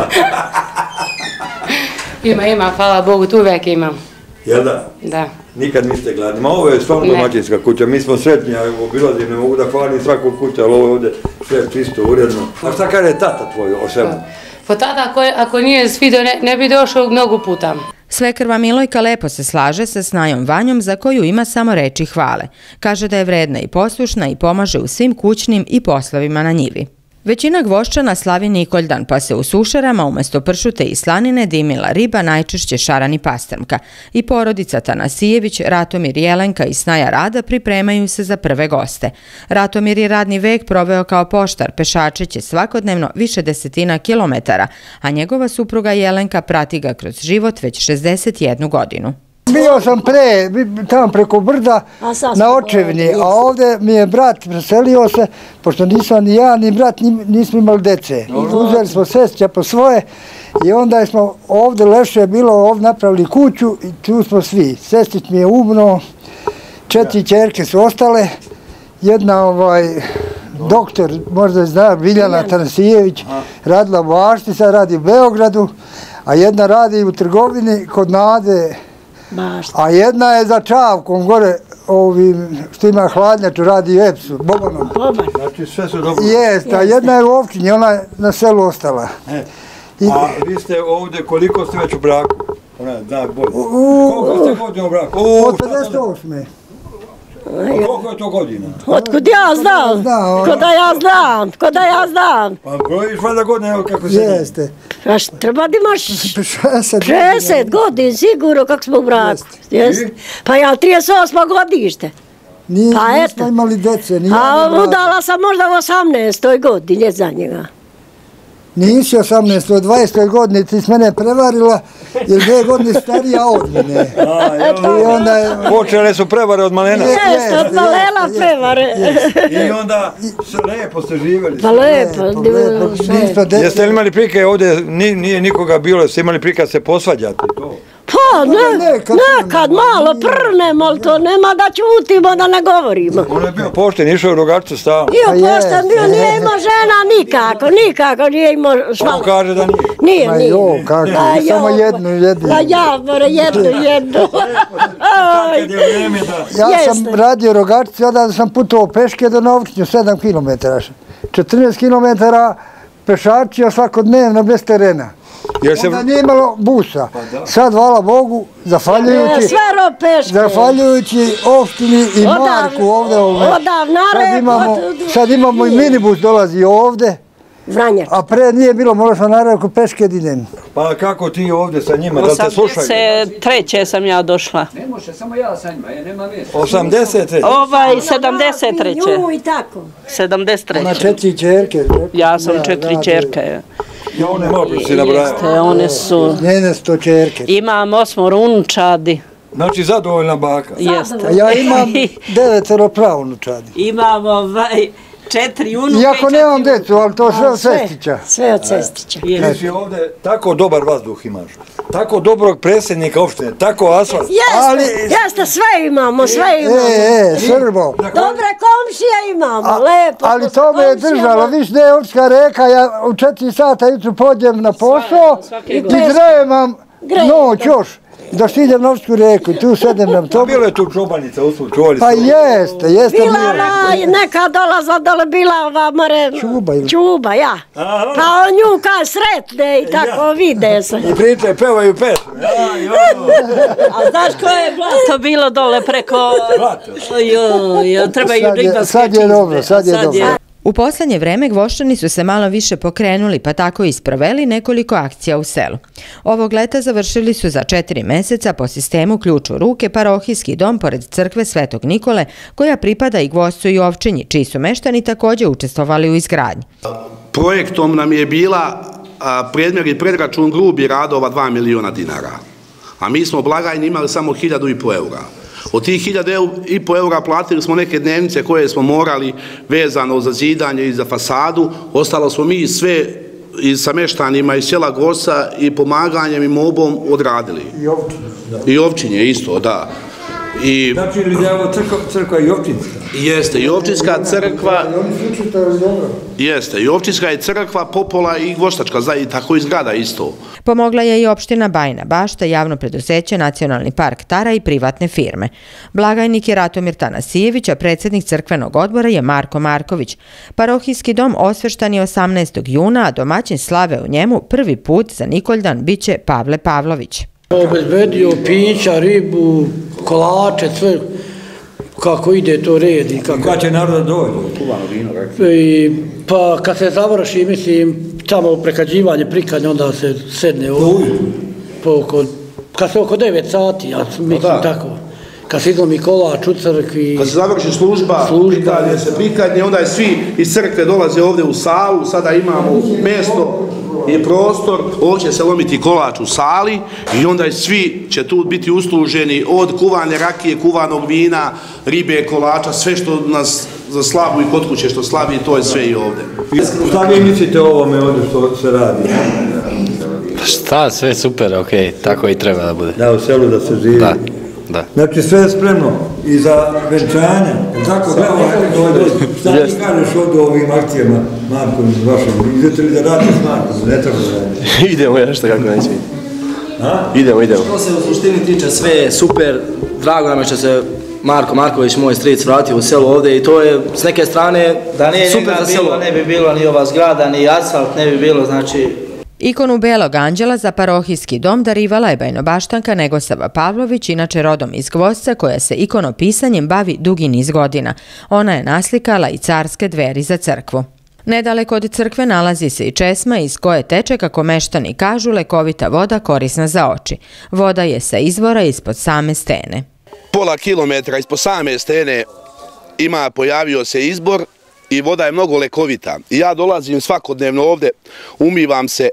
Ima, hvala Bogu, tu uvijek imam. Jel da? Da. Nikad niste gladni. Ma ovo je stvarno domaćinska kuća, mi smo sretni, ja obilazim, ne mogu da hvalim svaku kuću, ali ovo je ovdje sve čisto, uredno. A šta kaže tata tvoj o svemu? Pa tata, ako nije svidio, ne bi došao mnogo puta. Svekrva Milojka lepo se slaže sa snajom Vanjom za koju ima samo reči hvale. Kaže da je vredna i poslušna i pomaže u svim kućnim i poslovima na njivi. Većina Gvoščana slavi Nikoldan, pa se u sušarama umjesto pršute i slanine dimila riba, najčešće šaran i pastrmka. I porodica Tanasijević, Ratomir, Jelenka i snaja Rada pripremaju se za prve goste. Ratomir je radni vek proveo kao poštar, pešačeće svakodnevno više desetina kilometara, a njegova supruga Jelenka prati ga kroz život već 61 godinu. Bio sam tamo preko brda na Očevini, a ovdje mi je brat preselio se, pošto nisam ni ja ni brat, nismo imali dece. Uzeli smo sesća po svoje i onda smo ovdje leše bilo, ovdje napravili kuću i tu smo svi. Sestić mi je umno, 4 ćerke su ostale, jedna doktor, možda zna, Biljana Tanasijević, radila u Bašti, sad radi u Beogradu, a jedna radi u trgovini kod Nade, a jedna je za Čavkom, gore, što ima hladnjaču, radi u EPS-u, Bobanom. Znači sve su dobro. Jest, a jedna je u Ovčini, ona je na selu ostala. A vi ste ovdje, koliko ste već u braku? Ona zna bolje. Koliko ste godina u braku? Od 58. Koliko je to godina? Otkud ja znam? Ko da ja znam? Pa brojiš valjda godine, evo kako se... Jeste. Treba da imaš 60 godina, sigurno kako smo u braku. Pa ja 38 godište. Nismo imali dece. A udala sam možda u 18. godini za njega. Nisi 18, od 20. godine ti s mene prevarila, jer 2 godine starija od mene. Počele su prevare od malena. Jeste, od malena prevare. I onda lepo ste živjeli. Pa lepo. Jeste li imali prike ovdje, nije nikoga bilo, jeste imali prika se posvađati? Pa nekad malo prnemo, ali to nema da čutimo, da ne govorimo. On je bio pošten, išao u rogačicu stalno. Bio pošten, nije imao žena nikako nije imao švala. On kaže da nije. Nije. Samo jednu. Ja, jednu. Ja sam radio rogačicu, onda sam putovao peške do Novkinju, 7 km. 14 km pešačio svakodnevno bez terena. Onda nije imalo busa. Sad, hvala Bogu, zahvaljujući opštini i Marku ovdje. Sad imamo i minibus dolazi ovdje. A pre nije bilo, morao sam naravno peške idem. Pa kako ti ovdje sa njima, da te slušaju? 83. sam ja došla. Ne može, samo ja sa njima, nema mjesta. 83. 73. Nju i tako. 73. Ona 4 čerke. Ja sam 4 čerke. One mogu si nabrajati. One su... Njene 100 čerke. Imam 8 unučadi. Znači zadovoljna baka. Jeste. Ja imam 9 pravnučadi. Imam 4 unuke. Iako nemam decu, ali to sve od Cestića. Sve od Cestića. Ti si ovdje tako dobar vazduh imaš, tako dobrog predsjednika opštine, tako asfalt. Jeste, sve imamo, sve imamo. Srbo. Dobre komšije imamo, lepo. Ali to me je držalo, viš da je Općka reka, ja u 4 sata jutru pođem na posao i grejemam noć još. Da idem na Općku reku i tu sedem na to. Bilo je tu čobanica, usput, čuvali ste. Pa jeste bilo. Bila neka dolazla dole, bila ova Čuba, ja. Pa nju kao sretne i tako vide se. I priče, pevaju pesmu. A znaš ko je blato bilo dole preko... Blato? Trebaju digati. Sad je dobro, sad je dobro. U poslednje vreme Gvoščani su se malo više pokrenuli pa tako i sproveli nekoliko akcija u selu. Ovog leta završili su za 4 meseca po sistemu ključ u ruke parohijski dom pored crkve Svetog Nikole koja pripada i Gvozcu i Ovčinji, čiji su meštani također učestvovali u izgradnji. Projektom nam je bila predmer i predračun grubi radova 2 miliona dinara, a mi smo blagajni imali samo 1.500 eura. Od tih 1.500 eura platili smo neke dnevnice koje smo morali vezano za zidanje i za fasadu. Ostalo smo mi sve i sa meštanima iz sela Gvozca i pomaganjem i mobom odradili. I Ovčinje isto, da. Znači li da je ovo crkva i Ovčinska? Jeste, i Ovčinska crkva. Jeste, i Ovčinska je crkva, Popola i Gvoštačka, i tako i zgrada isto. Pomogla je i opština Bajina Bašta, javno preduzeće, Nacionalni park Tara i privatne firme. Blagajnik je Ratomir Tanasijević, a predsjednik crkvenog odbora je Marko Marković. Parohijski dom osveštan je 18. juna, a domaćin slave u njemu prvi put za Nikoldan biće Pavle Pavlović. Obezbedio pića, ribu, kolače, sve kako ide to red. Kada će naroda dođe? Pa kad se završi, mislim, tamo prekađivanje, prikanje, onda se sedne ovdje. Kad se oko 9 sati, ja mislim tako. Kad se izlomi kolač u crkvi. Kad se završi služba, prikanje, onda je svi iz crkve dolaze ovdje u salu, sada imamo mjesto i prostor, ovdje će se lomiti kolač u sali i onda svi će tu biti usluženi od kuvane rakije, kuvanog vina, ribe, kolača, sve što nas za slavu i kod kuće što slavi, to je sve i ovdje. Šta vi mislite o ovome ovdje što se radi? Šta, sve super, okej, tako i treba da bude. Da, u selu da se živi. Da. Znači sve je spremno i za venčanje. Tako, šta ti kažeš ovdje o ovim akcijama, Marko, vašom? Idete li da radite s Markom? Ne treba da radite. Idemo nešto kako neće. Idemo. Što se u suštini tiče, sve je super. Drago nam je što se Marko Marković, moj stric, vratio u selo ovdje i to je s neke strane super za selo. Ne bi bilo ni ova zgrada, ni asfalt, ne bi bilo, znači... Ikonu Belog anđela za parohijski dom darivala je Bajnobaštanka Negosava Pavlović, inače rodom iz Gvozca, koja se ikonopisanjem bavi dugi niz godina. Ona je naslikala i carske dveri za crkvu. Nedaleko od crkve nalazi se i česma iz koje teče, kako meštani kažu, lekovita voda korisna za oči. Voda je sa izvora ispod same stene. Pola kilometra ispod same stene pojavio se izbor i voda je mnogo lekovita. I ja dolazim svakodnevno ovdje, umivam se,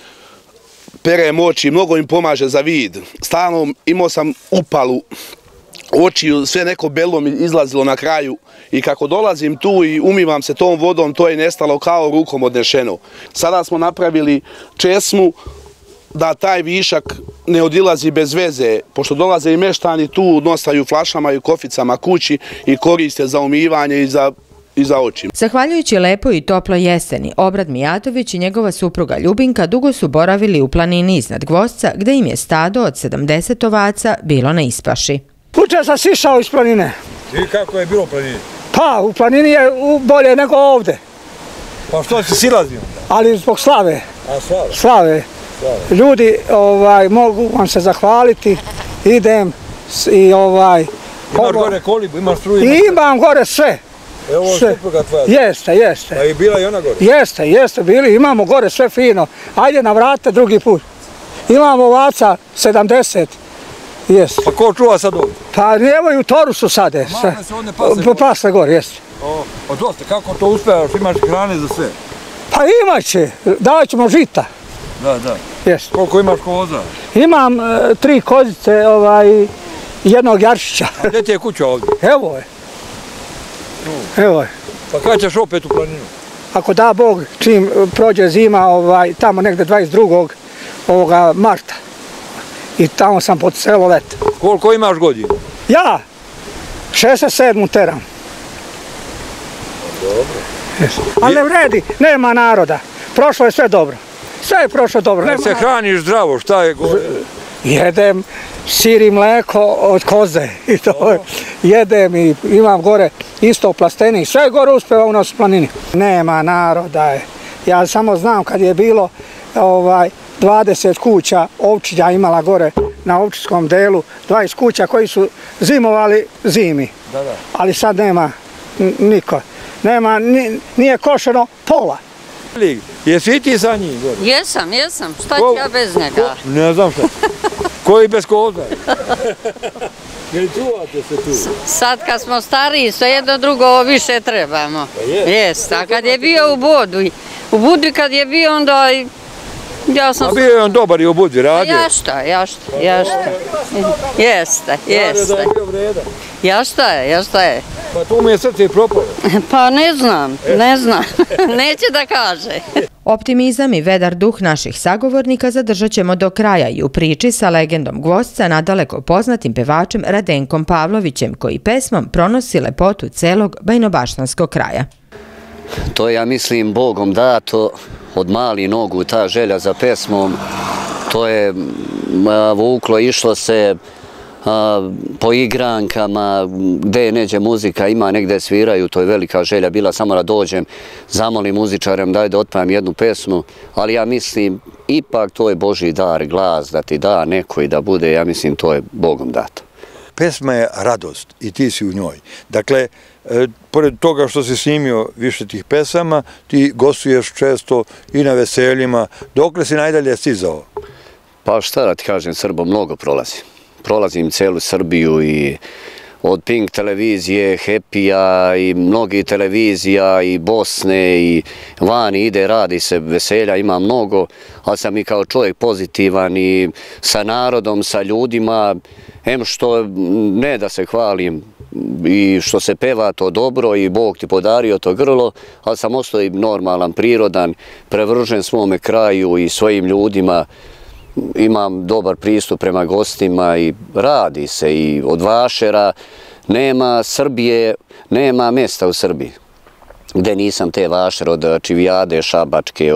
perem oči, mnogo im pomaže za vid. Stalno imao sam upalu očiju, sve neko belo mi izlazilo na kraju i kako dolazim tu i umivam se tom vodom, to je nestalo kao rukom odnešeno. Sada smo napravili česmu da taj višak ne odilazi bez veze, pošto dolaze i meštani tu, nosaju flašama i koficama kući i koriste za umivanje i za oči. Zahvaljujući lepoj i toploj jeseni, Obrad Mijatović i njegova supruga Ljubinka dugo su boravili u planini iznad Gvozca, gde im je stado od 70 ovaca bilo na ispaši. Juče sam sišao iz planine. I kako je bilo u planini? Pa, u planini je bolje nego ovde. Pa što si silazio? Ali zbog slave. A slave? Slave. Ljudi, mogu vam se zahvaliti, idem i Imaš gore kolibu, imaš struju? Imam gore sve. Evo ovo supruga tvoja? Jeste. A i bila i ona gore? Jeste, bili, imamo gore sve fino. Ajde navratite drugi put. Imamo ovaca 70. Pa ko čuva sad ovdje? Pa nemoj u Torusu sade. Mame se ovdje pase gore? Pasle gore, jeste. Pa dosta, kako to uspjevaš, imaš hrane za sve? Pa imat će, davat ćemo žita. Da. Jeste. Koliko imaš koza? Imam 3 kozice, jednog jaršića. A gdje ti je kuća ovdje? Evo je. Pa kada ćeš opet u planinu? Ako da Bog, čim prođe zima, tamo negde 22. marta. I tamo sam pod celo leto. Koliko imaš godina? Ja, 67 teram. Dobro. Ali ne vredi, nema naroda. Prošlo je sve dobro. Sve je prošlo dobro. Ne se hraniš zdravo, šta je gore? Jedem sir i mleko od koze. I to jedem i imam gore isto plastenik. Sve gore uspeva u nas u planini. Nema naroda. Ja samo znam kad je bilo 20 kuća ovčinja imala gore na ovčinskom delu, 20 kuća koji su zimovali zimi. Ali sad nema niko. Nema, nije košeno pola. Jesi i ti sa njim gore? Jesam. Šta ću ja bez njega? Ne znam šta. Koji bez koza? Jel čuvate se tu? Sad kad smo stariji, sve jedno drugo više trebamo. Jest, a kad je bio u Budvi kad je bio onda... A bio je on dobar i u Budvi radio? Jašta. Jeste. Jašta je. Pa tu mu je srce i propalo. Pa ne znam. Neće da kaže. Optimizam i vedar duh naših sagovornika zadržat ćemo do kraja i u priči sa legendom Gvozdca nadaleko poznatim pevačem Radenkom Pavlovićem, koji pesmom pronosi lepotu celog bajnobaštanskog kraja. To je, ja mislim, Bogom dato od malih nogu, ta želja za pesmom. To je vuklo, išlo se po igrankama, gde je neđe muzika, ima negde sviraju, to je velika želja bila samo da dođem, zamolim muzičarem daj da otpevam jednu pesmu, ali ja mislim, ipak to je Božji dar, glas da ti da neko i da bude, ja mislim, to je Bogom dato. Pesma je radost i ti si u njoj. Dakle, pored toga što si snimio više tih pesama, ti gostuješ često i na veseljima. Dokle si najdalje stizao? Pa šta da ti kažem, Srbo, mnogo prolazim. Prolazim celu Srbiju i od Pink televizije, Happy-a i mnogih televizija i Bosne i vani ide, radi se, veselja ima mnogo, ali sam i kao čovjek pozitivan i sa narodom, sa ljudima, što ne da se hvalim i što se peva to dobro i Bog ti podario to grlo, ali sam ostao i normalan, prirodan, prevržen svome kraju i svojim ljudima. Imam dobar pristup prema gostima i radi se i od vašera. Nema Srbije, nema mjesta u Srbiji gde nisam te vašere od čivijade, šabačke,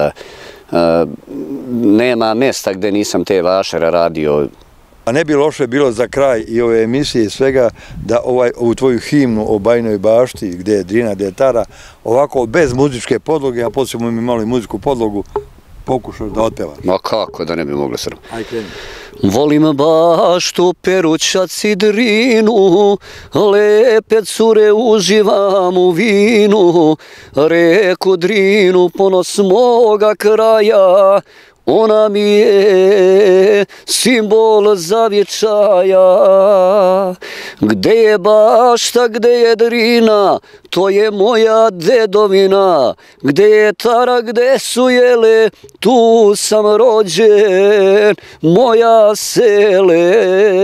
nema mjesta gde nisam te vašere radio. A ne bi loše bilo za kraj i ove emisije i svega da ovu tvoju himnu o Bajinoj bašti, gde je Drina, gde je Tara, ovako bez muzičke podloge, a poslije mi malo i muzičku podlogu, pokušaš da otpevaš. Ma kako da ne bi mogla Srba. Aj kreni. Volim baštu, Perućac i Drinu, lepe cure uživam u vinu, reku Drinu, ponos moga kraja, ona mi je simbol zavječaja. Gde je bašta, gde je Drina, to je moja dedovina. Gde je Tara, gde su jele, tu sam rođen, moja sele.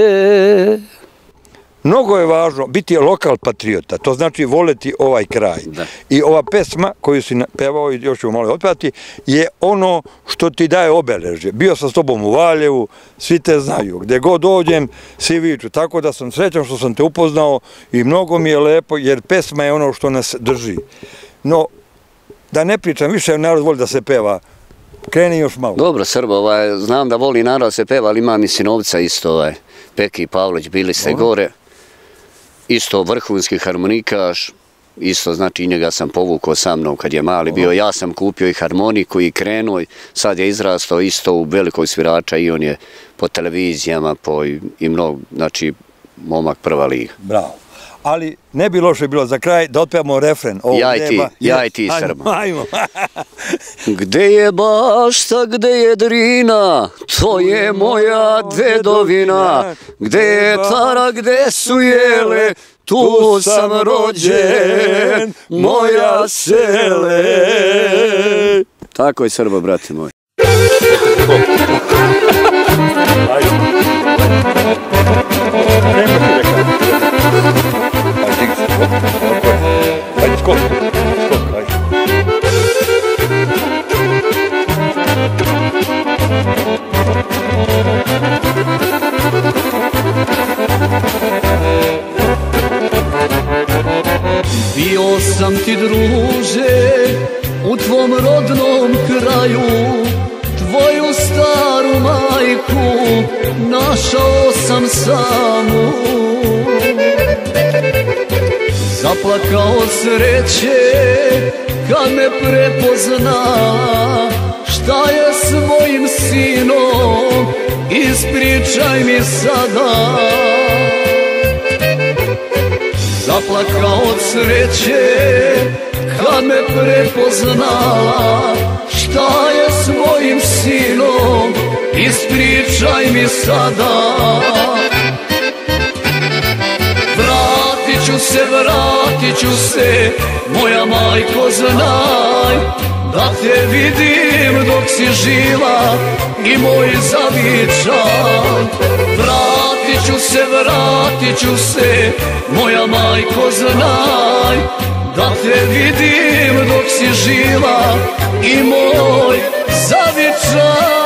Mnogo je važno biti lokal patriota, to znači voleti ovaj kraj. I ova pesma koju si pevao i još ćemo malo otpevati je ono što ti daje obeležje. Bio sam s tobom u Valjevu, svi te znaju, gde god dođem, svi viču, tako da sam srećan što sam te upoznao i mnogo mi je lepo jer pesma je ono što nas drži. No, da ne pričam više, narod voli da se peva. Kreni još malo. Dobro, Srbo, znam da voli narod da se peva, ali imam i sinovca isto, Peki Pavlović, bili ste gore. Isto vrhunski harmonikaš, isto znači i njega sam povukao sa mnom kad je mali bio. Ja sam kupio i harmoniku i krenuo, sad je izrastao isto u velikog svirača i on je po televizijama i mnogo, znači momak prva liga. Bravo. Ali ne bi loše bilo za kraj da otpevamo refren. Ja i ti, Srbo. Gde je bašta, gde je Drina, to je moja dedovina. Gde je Tara, gde su jele, tu sam rođen, moja sele. Tako je, Srbo, brate moji. Ajde. skok, ajde. Bio sam ti druže u tvom rodnom kraju, tvoju staru majku našao sam samu. Zaplakao sreće kad me prepozna, šta je s mojim sinom, ispričaj mi sada. Zaplakao od sreće kad me prepoznala, šta je s mojim sinom, ispričaj mi sada. Vratit ću se, moja majko znaj, da te vidim dok si živa i moj zavičaj. Vratit ću se, moja majko znaj, da te vidim dok si živa i moj zavičaj.